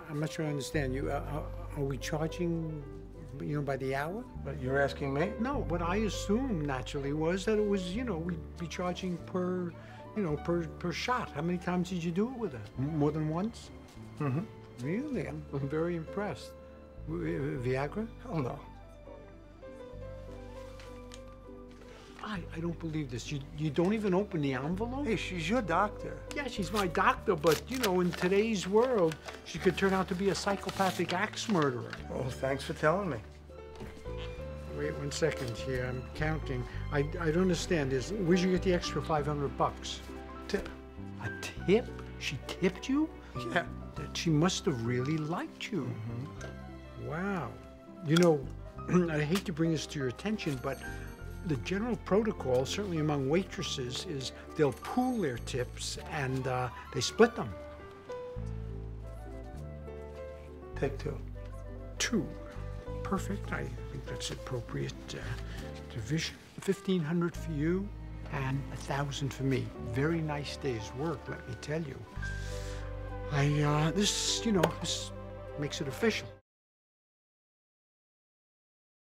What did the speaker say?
I'm not sure I understand you. Are we charging, by the hour? But you're asking me? No, what I assumed naturally was that it was, we'd be charging per, per shot. How many times did you do it with her? More than once? Mm-hmm. Really? I'm very impressed. Viagra? Hell no. I don't believe this. You don't even open the envelope? Hey, she's your doctor. Yeah, she's my doctor, but, in today's world, she could turn out to be a psychopathic axe murderer. Well, thanks for telling me. Wait 1 second here. I'm counting. I don't understand this. Where'd you get the extra $500? Tip. A tip? She tipped you? Yeah. That she must have really liked you. Mm-hmm. Wow. I hate to bring this to your attention, but the general protocol, certainly among waitresses, is they'll pool their tips and they split them. Take two. Two. Perfect. I think that's appropriate division. 1,500 for you and 1,000 for me. Very nice day's work, let me tell you. This makes it official.